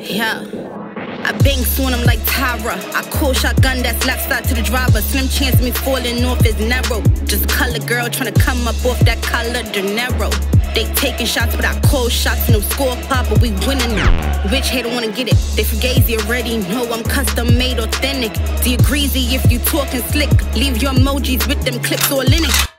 Yeah. I banks on him like Tyra. I call shotgun that's left side to the driver. Slim chance of me falling off is narrow. Just a color girl tryna come up off that color de Niro. They taking shots, but I call shots. No score pop, but we winning now. Rich hater wanna get it. They fugazi already know I'm custom made authentic. Do you greasy if you talking slick? Leave your emojis with them clips all in it.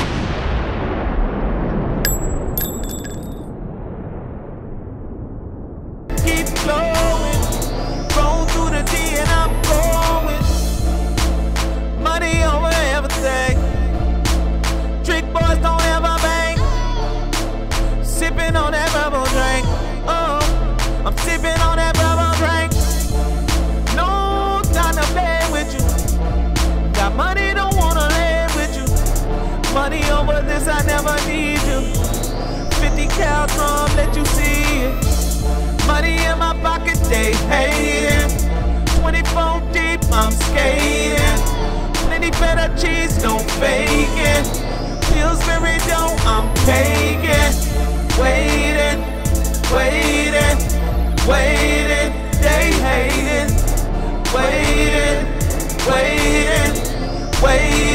Keep flowing, roll through the D and I'm going. Money over everything. Trick boys don't ever bang. Sipping on that bubble drink. Oh, I'm sipping on that bubble drink. No time to play with you. Got money, don't wanna lay with you. Money over this, I never need you. 50 cal drum, let you see it. Money in my pocket, they hating. 24 deep, I'm skating. Plenty better cheese, don't fake it. Pillsbury dough, I'm taking. Waiting, waiting, waiting. They hating. Waiting, waiting, waiting.